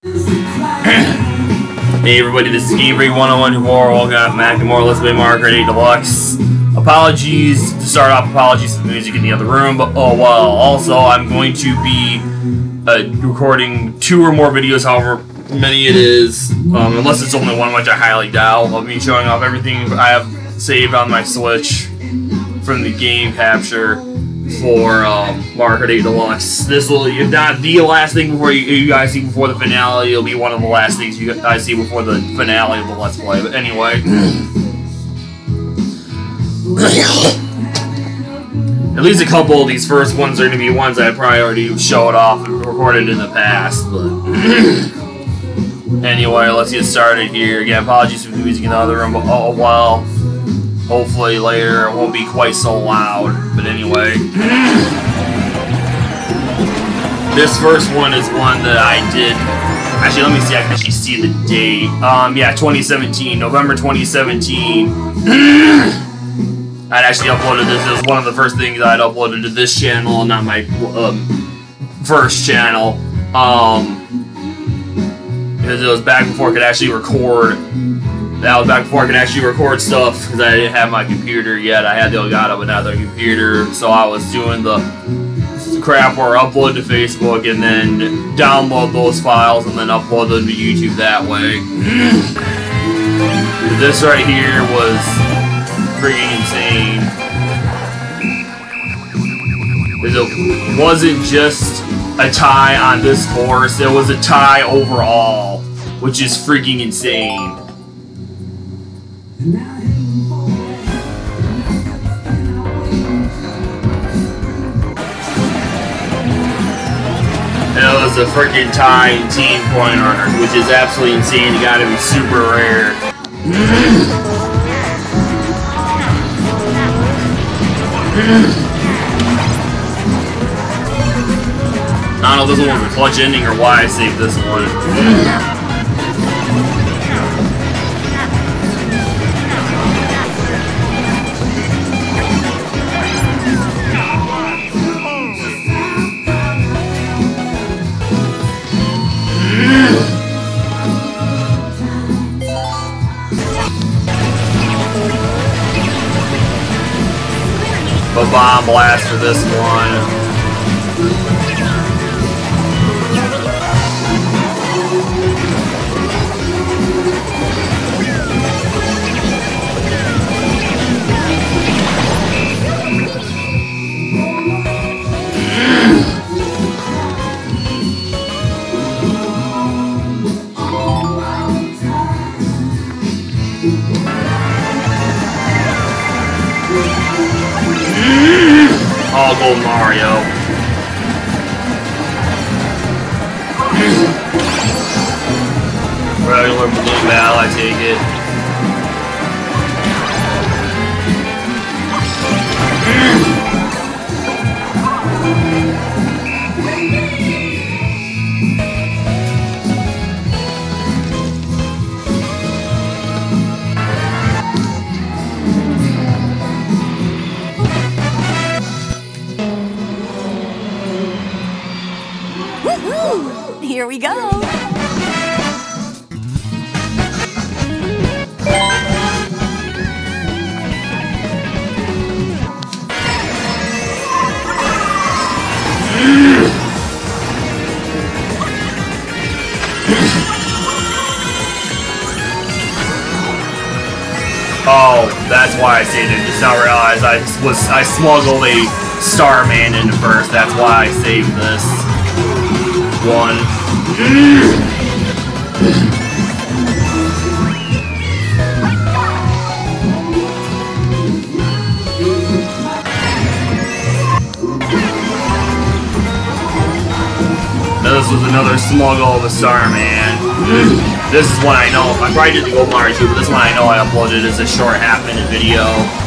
Hey everybody, this is Gameplay 101 who all got Mac and more. Let's play MK8D Deluxe. Apologies to start off. Apologies for the music in the other room, but oh well. Also, I'm going to be recording 2 or more videos, however many it is, unless it's only one, which I highly doubt. I'll be showing off everything I have saved on my Switch from the game capture for MK8D Deluxe. This will, if not the last thing before you guys see before the finale, it'll be one of the last things you guys see before the finale of the Let's Play. But anyway, at least a couple of these first ones are going to be ones I probably already showed off and recorded in the past. But anyway, let's get started here. Again, apologies for the music in the other room, but oh well. Hopefully later it won't be quite so loud. But anyway, this first one is one that I did. Actually, let me see. I can actually see the date. Yeah, 2017, November 2017. I'd actually uploaded this. It was one of the first things I'd uploaded to this channel, not my first channel. Because it was back before I could actually record. That was back before I could actually record stuff, because I didn't have my computer yet. I had the Elgato, but not the computer. So I was doing the crap where I upload to Facebook and then download those files and then upload them to YouTube that way. This right here was freaking insane. It wasn't just a tie on this course, it was a tie overall, which is freaking insane. It was a freaking tie in Team Point Runners, which is absolutely insane. You gotta be super rare. I don't know if this one was a clutch ending or why I saved this one. A bomb blast for this one. All gold Mario. Regular balloon battle, I take it. Here we go. Oh, that's why I saved it. Just now realized I smuggled a Starman in first. That's why I saved this one. This was another smuggle of a Starman. This is one I know. I probably did the Gold Mario too, but this one I know I uploaded as a short half-minute video.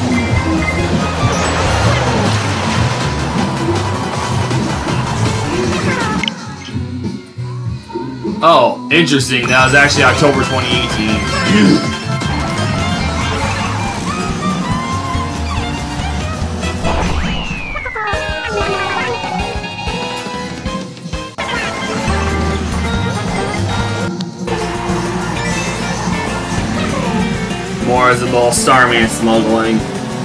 Oh, interesting. That was actually October 2018. more as a little Starman smuggling.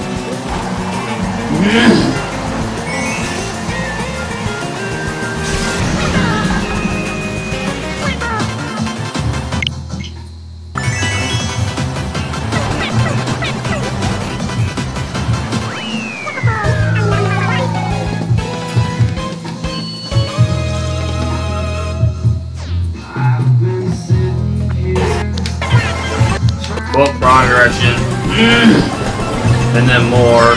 Oh, wrong direction. And then more.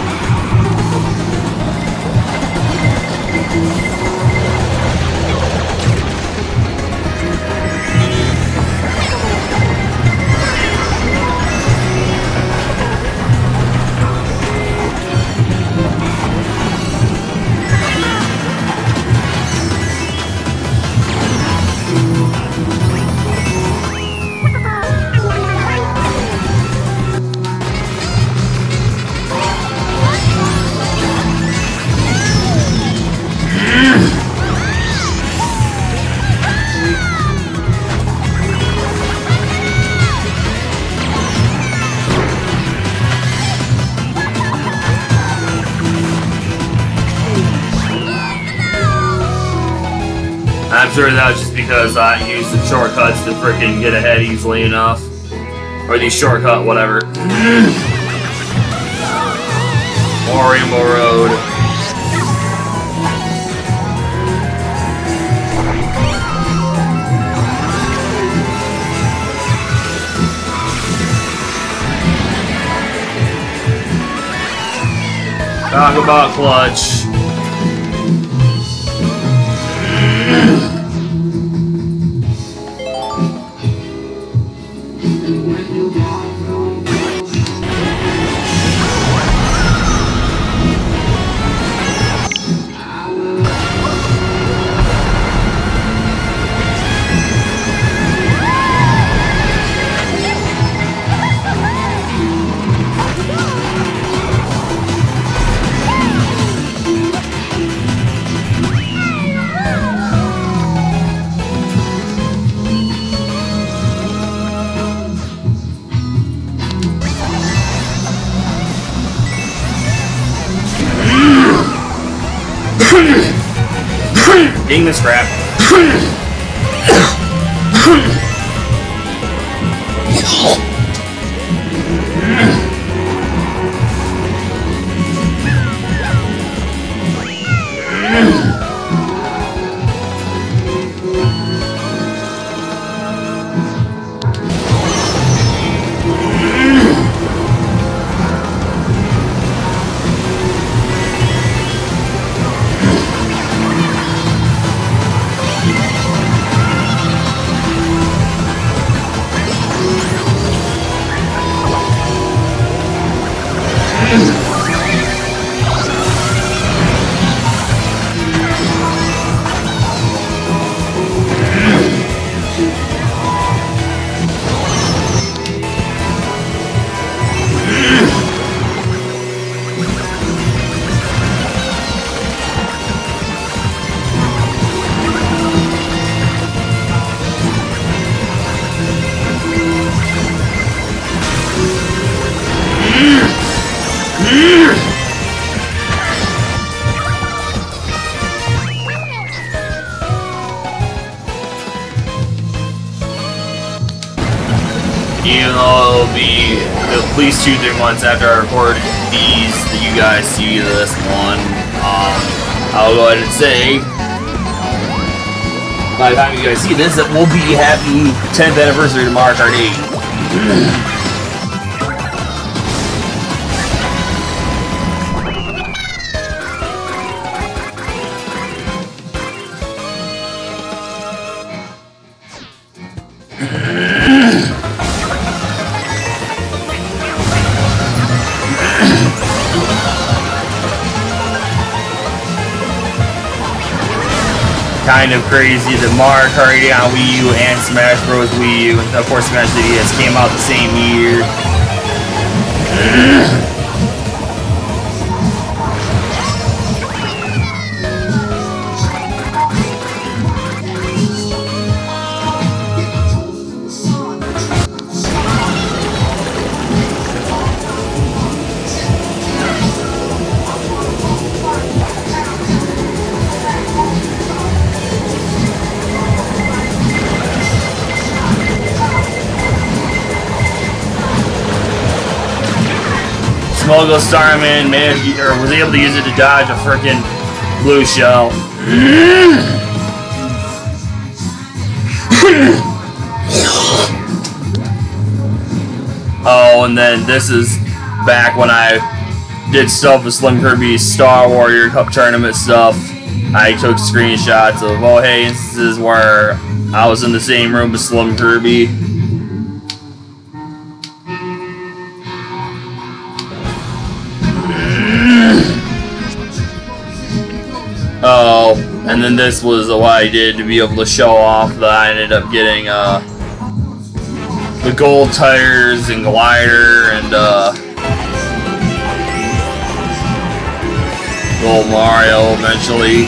I'm sure that was just because I used the shortcuts to frickin' get ahead easily enough. Or the shortcut, whatever. More Rainbow Road. Talk about clutch. Ding this crap. Even though it'll be at least 2-3 months after I record these that you guys see this one, I'll go ahead and say, by the time you guys see this, it will be happy 10th anniversary to Mario Kart 8. Kind of crazy that Mario Kart 8 on Wii U and Smash Bros. Wii U, and of course Smash DS came out the same year. Smoggle Starman was able to use it to dodge a frickin' blue shell. Oh, and then this is back when I did stuff with Slim Kirby's Star Warrior Cup tournament stuff. I took screenshots of, oh hey, instances where I was in the same room with Slim Kirby. Oh, and then this was what I did to be able to show off that I ended up getting the gold tires and glider and gold Mario eventually.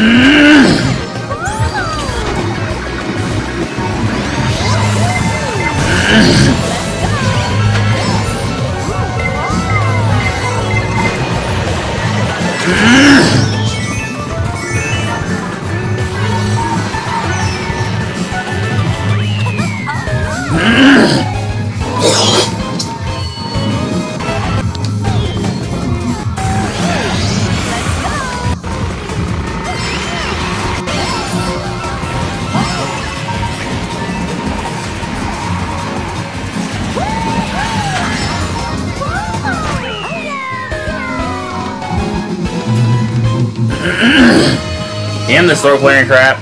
Damn this slow playing crap.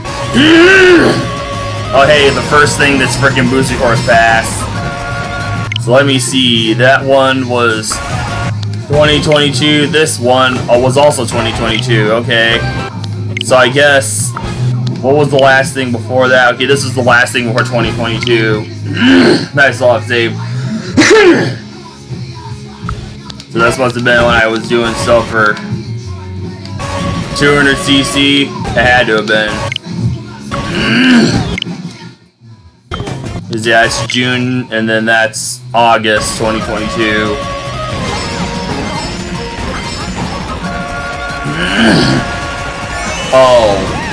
Oh hey, the first thing that's freaking Boosty Horse passed. So let me see, that one was 2022, this one was also 2022, okay. So I guess, what was the last thing before that? Okay, this is the last thing before 2022. Nice off save. So that must have been when I was doing stuff for 200cc. It had to have been. Cause yeah, it's June, and then that's August 2022. Oh.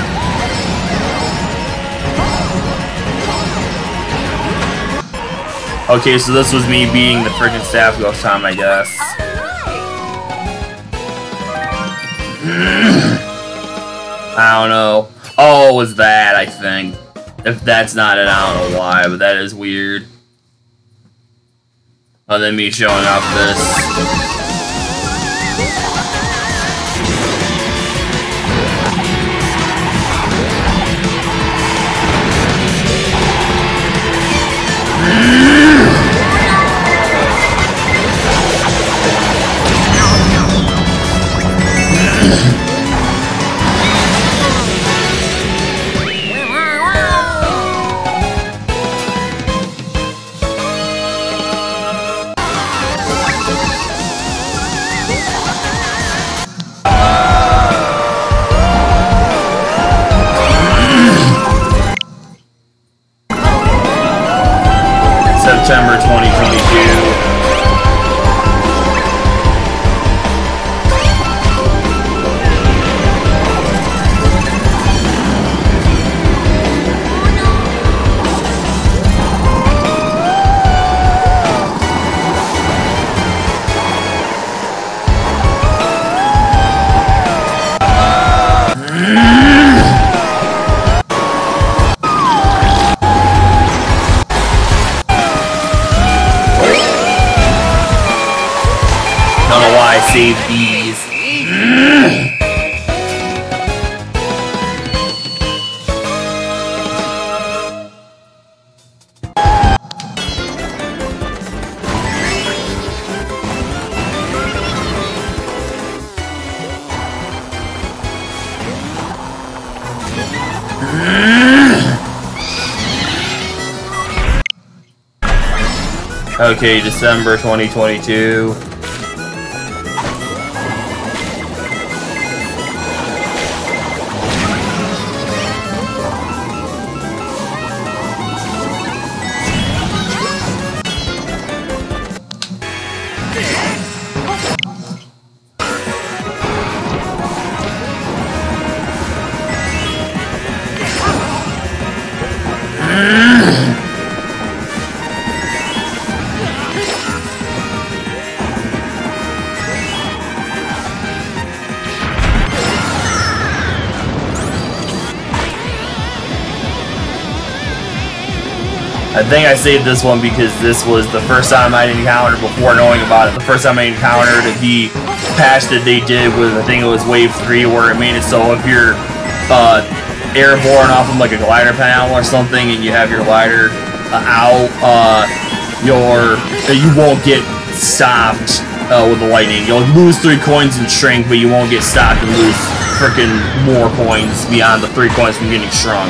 Okay, so this was me being the freaking staff ghost time, I guess. I don't know. Oh, it was that, I think. If that's not it, I don't know why, but that is weird. Oh, then me showing off this. September 2022. Don't know why I saved these. Okay, December 2022. I think I saved this one because this was the first time I encountered, before knowing about it, the first time I encountered the patch that they did was, I think it was Wave 3, where it made it so if you're airborne off of like a glider panel or something and you have your glider out, you won't get stopped with the lightning. You'll lose 3 coins and shrink, but you won't get stopped and lose freaking more coins beyond the 3 coins from getting shrunk.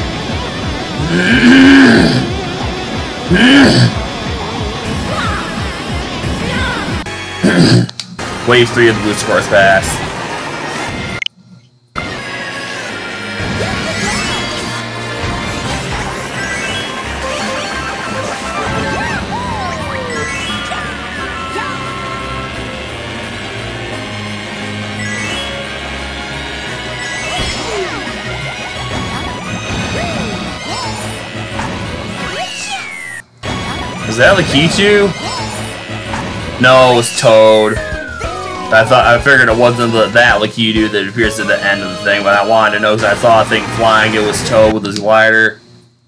Wave 3 of the Boost Course Pass. Is that Lakitu? No, it was Toad. I figured it wasn't that Lakitu that appears at the end of the thing, but I wanted to know because I saw a thing flying. It was Toad with his glider.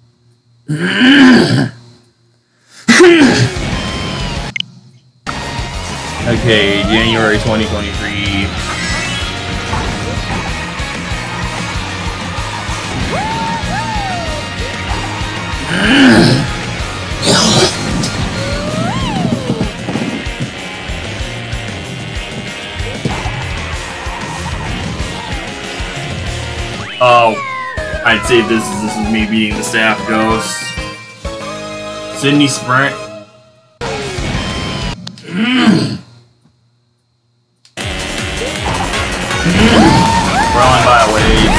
Okay, January 2023. Oh, I'd say this is me beating the staff ghost. Sydney Sprint. Rolling by a wave.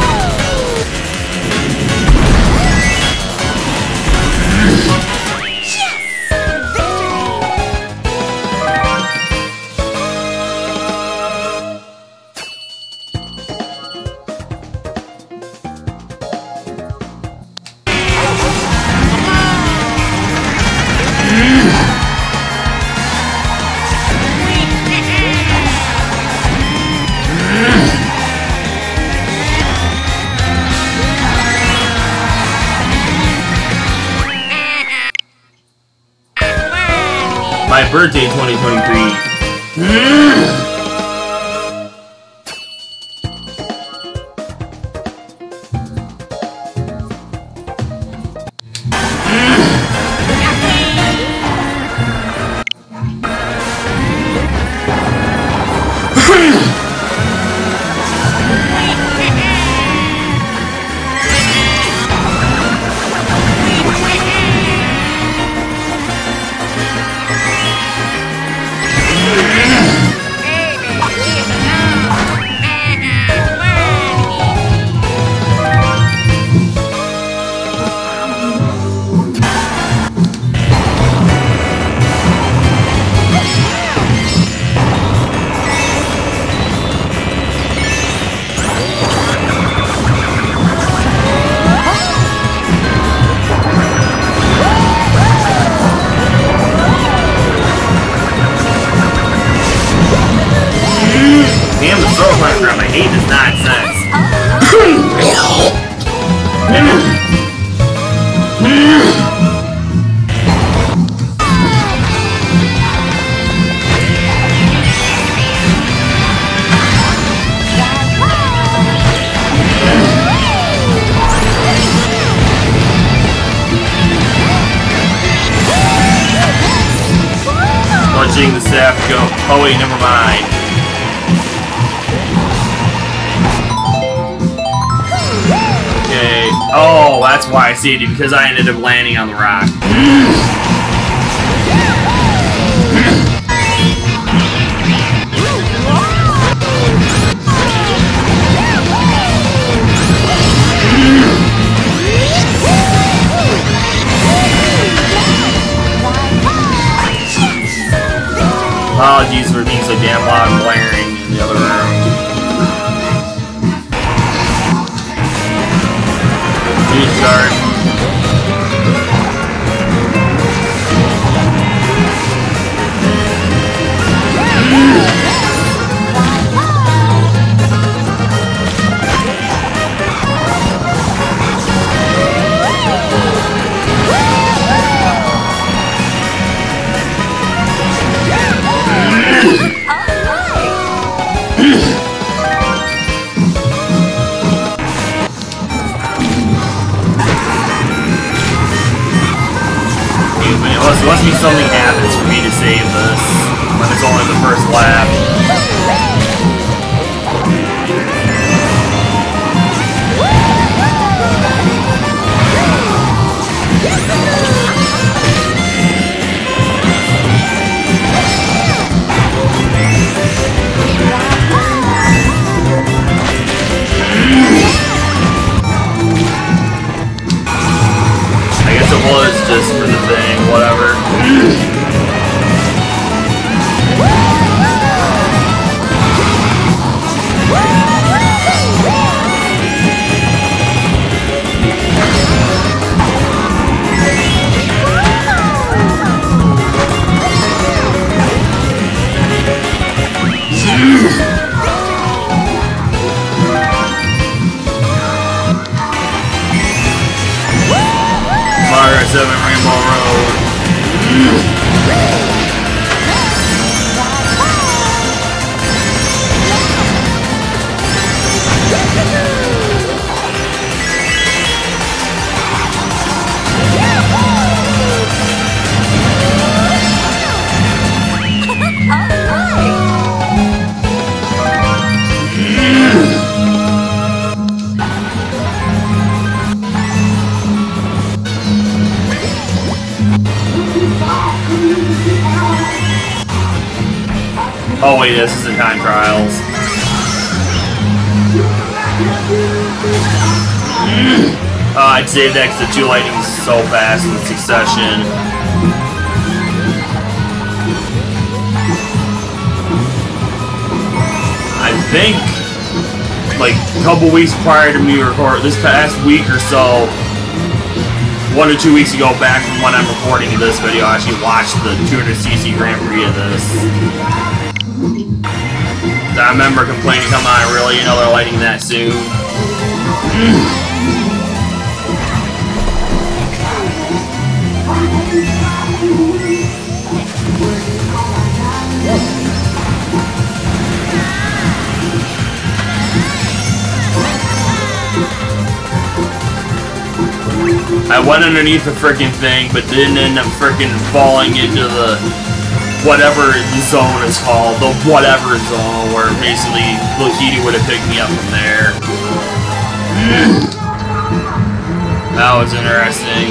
My birthday 2023. Damn, the throw program, I hate this nonsense. Punching the staff go. Oh wait, never mind. Oh, that's why I saved you, because I ended up landing on the rock. Apologies for being so damn loud and blaring in the other room. Start. Unless something happens for me to save this when it's only the first lap. I guess it was just for the thing, whatever. Mario 7 Rainbow Road. Oh wait, this is the time trials. I'd save that because the two lightnings so fast in succession. I think, like, a couple weeks prior to me record, this past week or so, 1 or 2 weeks ago, back from when I'm recording this video, I actually watched the 200cc Grand Prix of this. I remember complaining, come on, really? You know they're lighting that soon. I went underneath the frickin' thing, but didn't end up frickin' falling into the whatever the zone is called, the whatever zone, where basically Lokiti would have picked me up from there. That was interesting.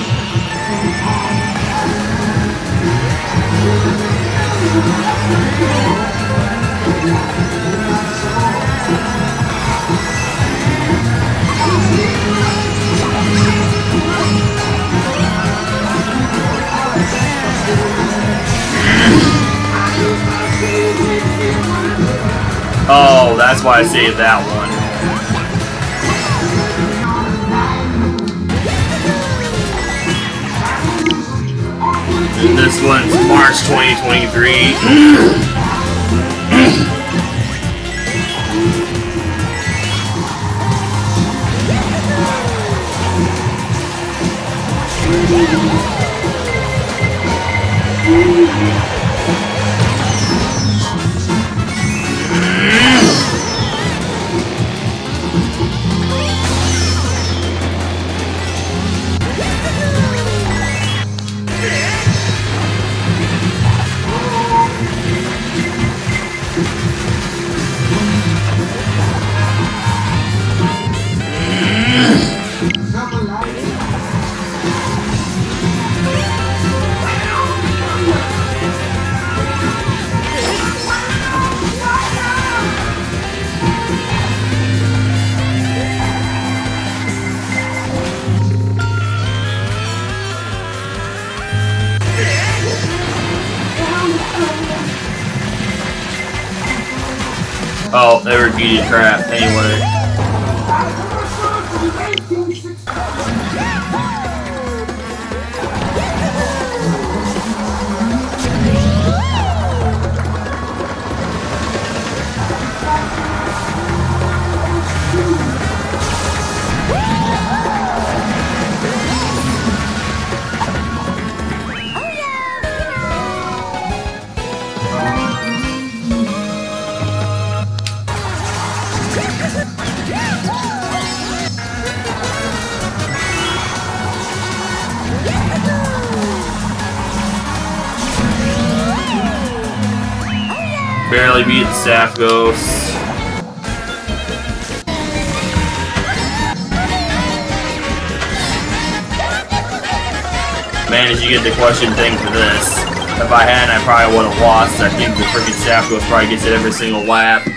Oh, that's why I saved that one. And this one's March 2023. Oh, they repeated crap. Anyway. Barely beat the staff ghost. Managed to get the question thing for this. If I hadn't, I probably would have lost. I think the freaking staff ghost probably gets it every single lap.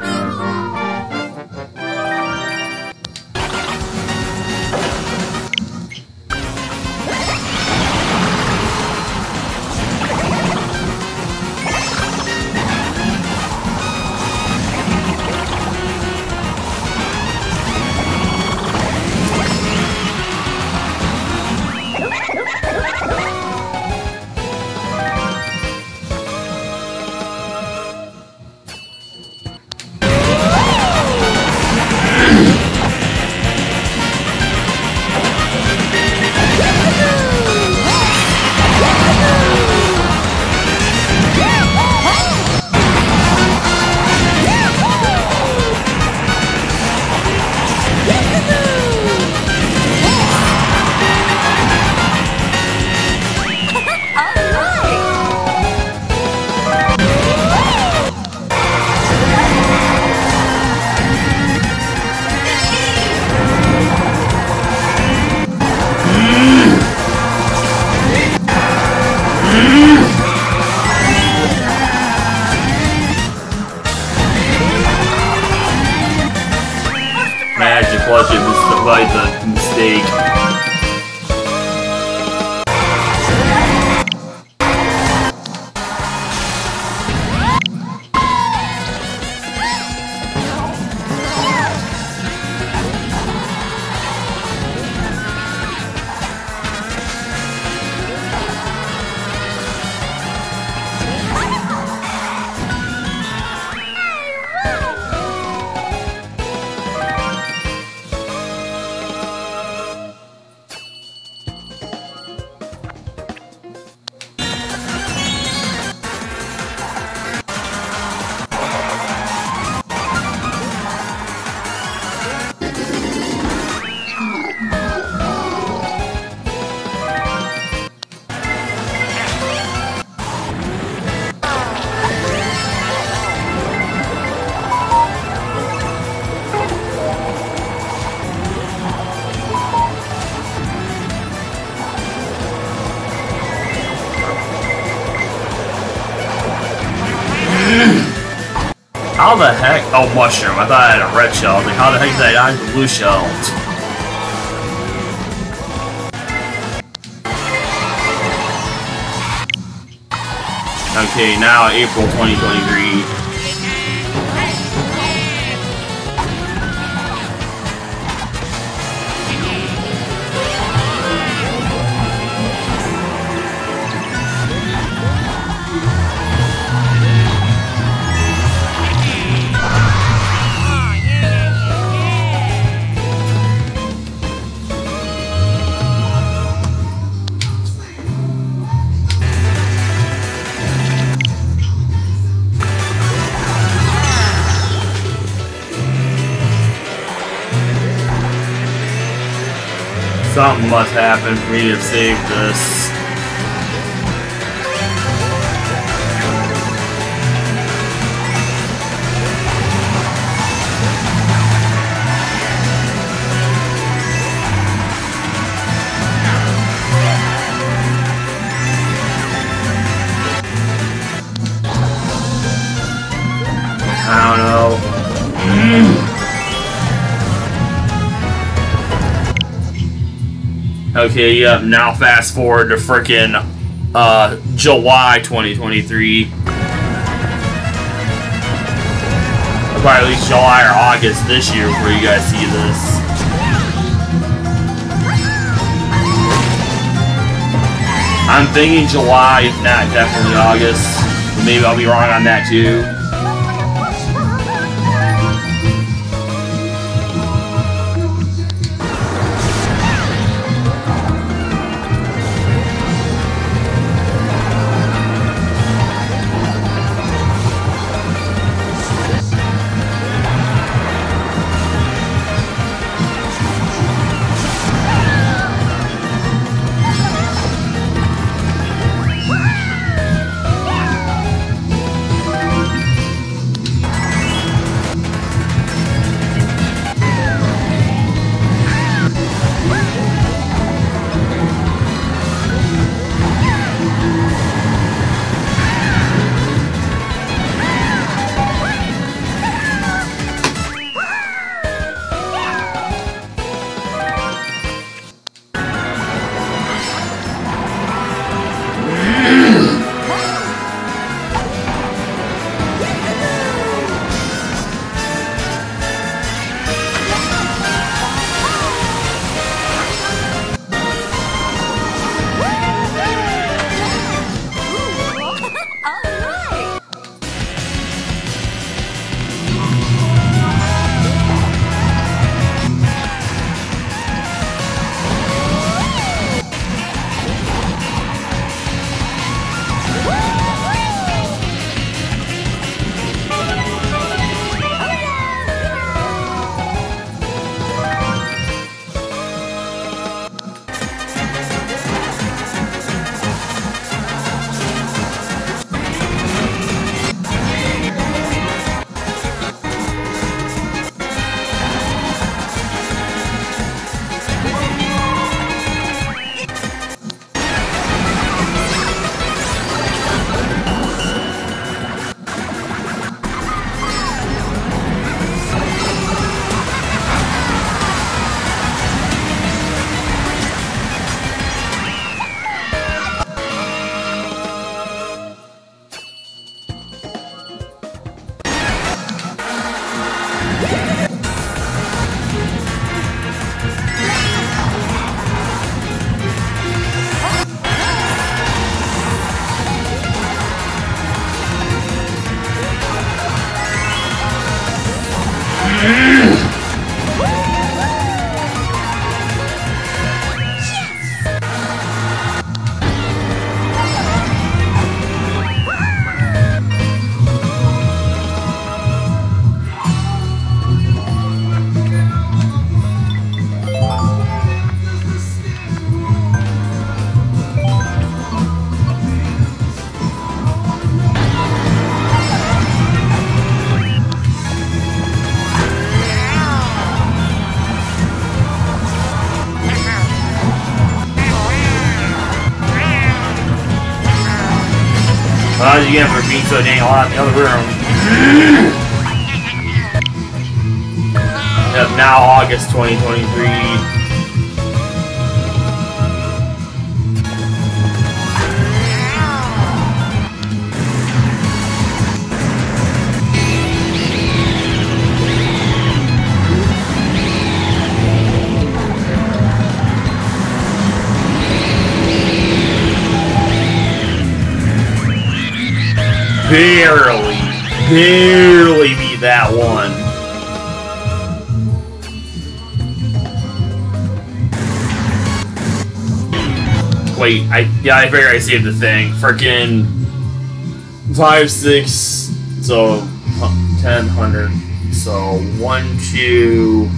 Managed to clutch it despite the mistake. How the heck? Oh, mushroom. I thought I had a red shell. I was like, how the heck did I have the blue shell? Okay, now April 2023. Something must happen for me to save this. I don't know. Okay, yep, now fast forward to frickin' July 2023. Probably at least July or August this year before you guys see this. I'm thinking July, if not definitely August. But maybe I'll be wrong on that too. Apologies again for being so dang loud in the other room. Yep, now August 2023. Barely beat that one. Wait, I figured I saved the thing. Frickin' 5, 6, so 10, 100. So 1, 2.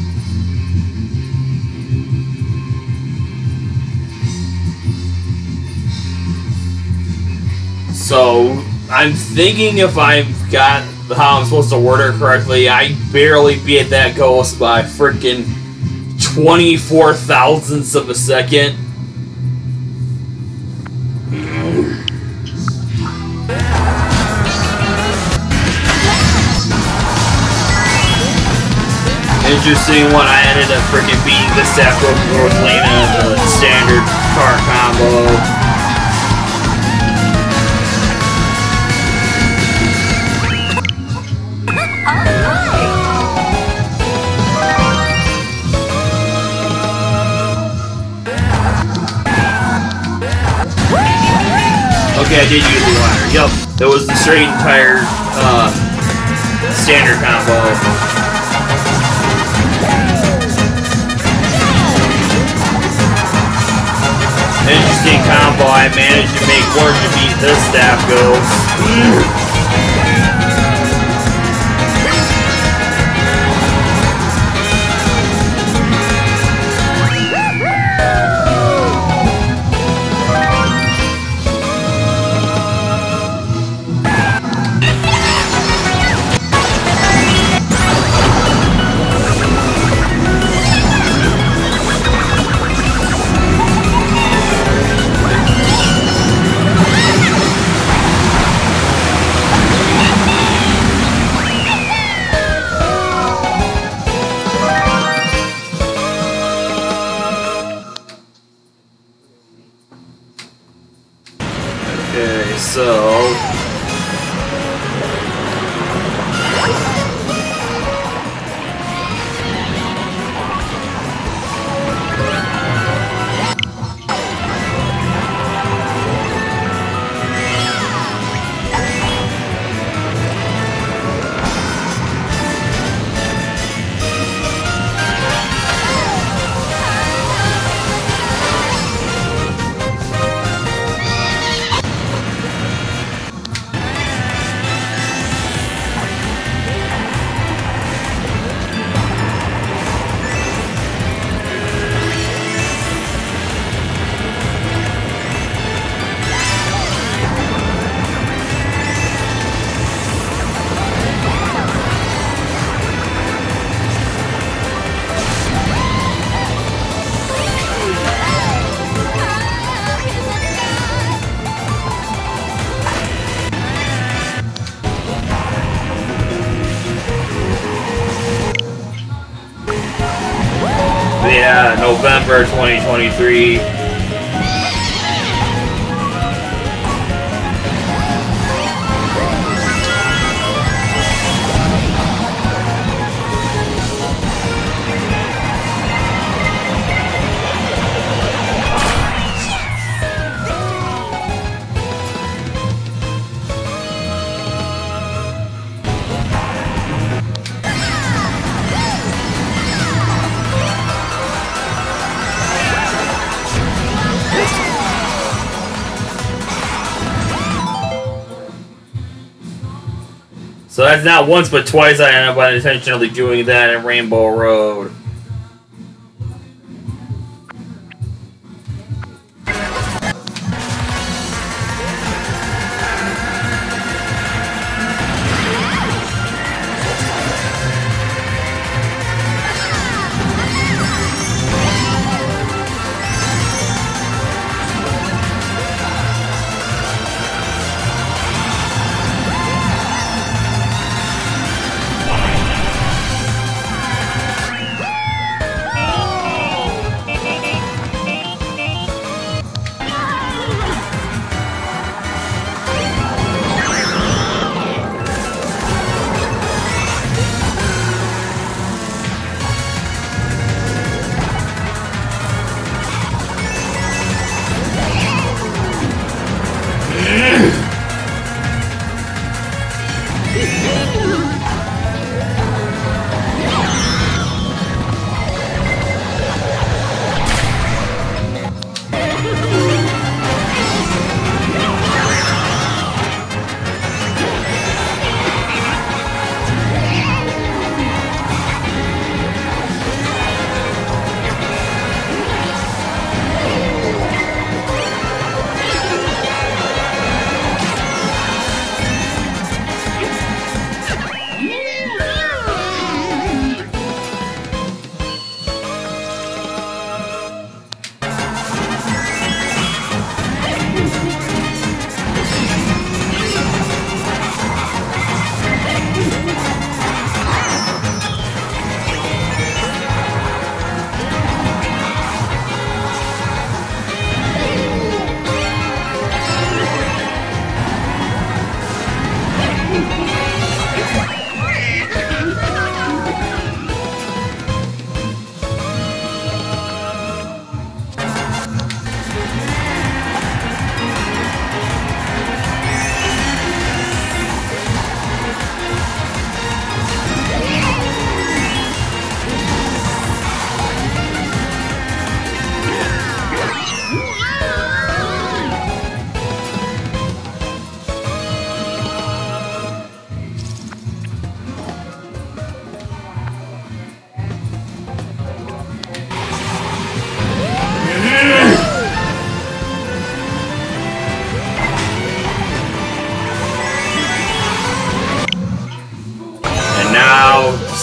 So I'm thinking if I've got how I'm supposed to word it correctly, I barely beat that ghost by frickin' 24 thousandths of a second. Interesting one, I ended up frickin' beating the staff of Rosalina in the standard Kart combo. Okay, I did use the wire. Yup, it was the straight entire standard combo. Interesting combo. I managed to make work to beat this staff ghost. Okay, so yeah, November 2023. So that's not once but twice I ended up unintentionally doing that in Rainbow Road.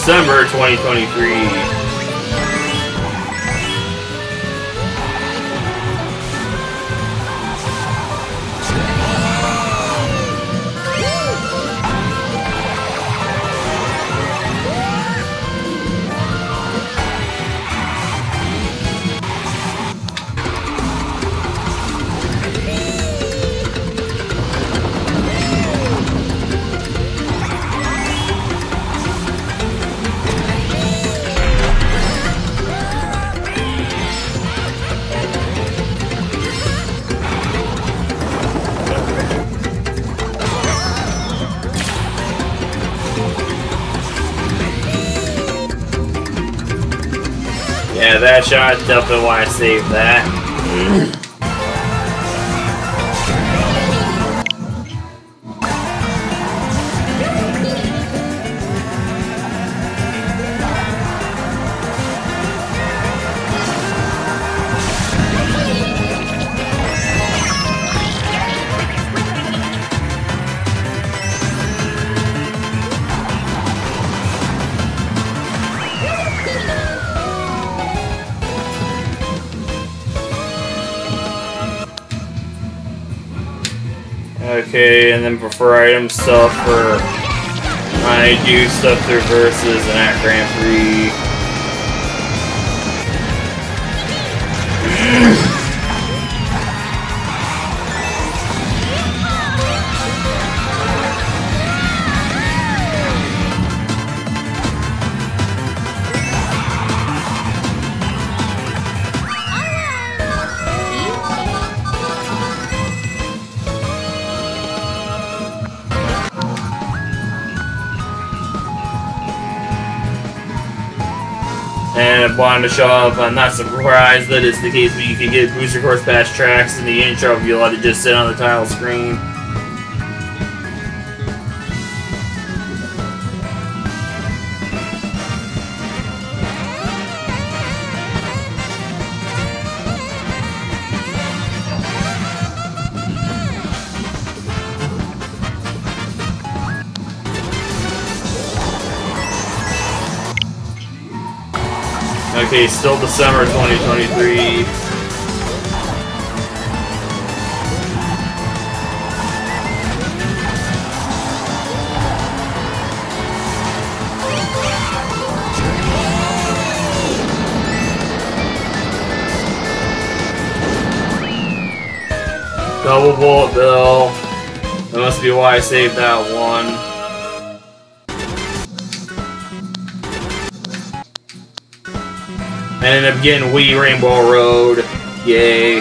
December 2023. Yeah, that shot, definitely why I saved that. Okay, and then for item stuff I do stuff through versus and at Grand Prix. And I wanted to show up, I'm not surprised that it's the case where you can get booster course pass tracks in the intro if you let it just sit on the title screen. Okay, still December 2023. Double bullet bill. That must be why I saved that one. And ended up getting Wii Rainbow Road. Yay.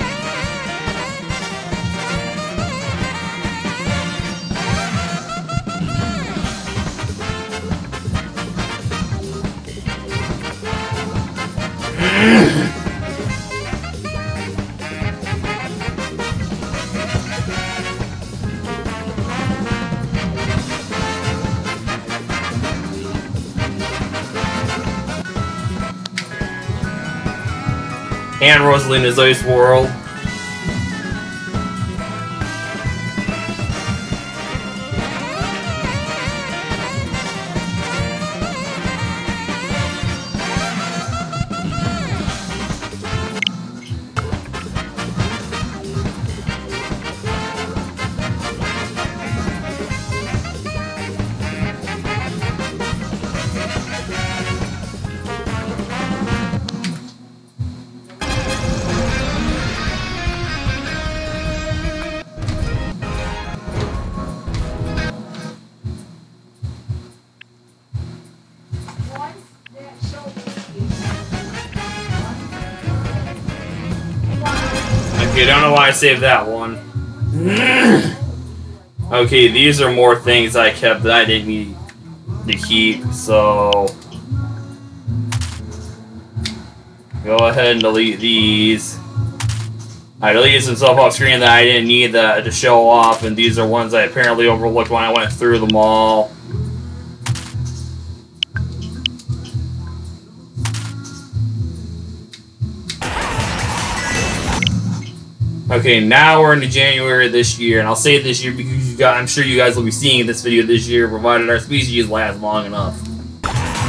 And Rosalina's Ice World. Okay, don't know why I saved that one. Okay, these are more things I kept that I didn't need to keep, so go ahead and delete these. I deleted some stuff off screen that I didn't need to show off, and these are ones I apparently overlooked when I went through them all. Okay, now we're into January this year, and I'll say this year because I'm sure you guys will be seeing this video this year, provided our species lasts long enough.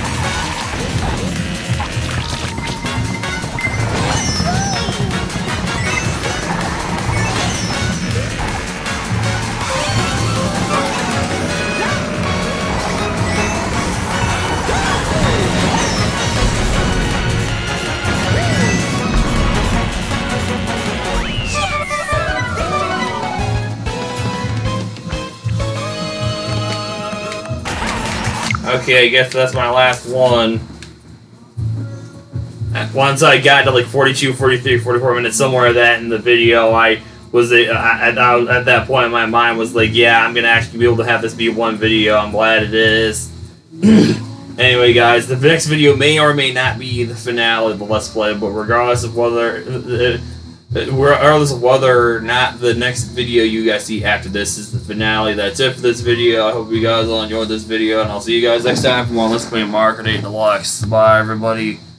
Okay, I guess that's my last one. Once I got to like 42, 43, 44 minutes, somewhere that in the video, I was at that point, my mind was like, yeah, I'm gonna actually be able to have this be one video. I'm glad it is. Anyway, guys, the next video may or may not be the finale of the Let's Play, but regardless of whether or not the next video you guys see after this is the finale, that's it for this video. I hope you guys all enjoyed this video, and I'll see you guys next time for more Let's Play Mark 8 Deluxe. Bye, everybody.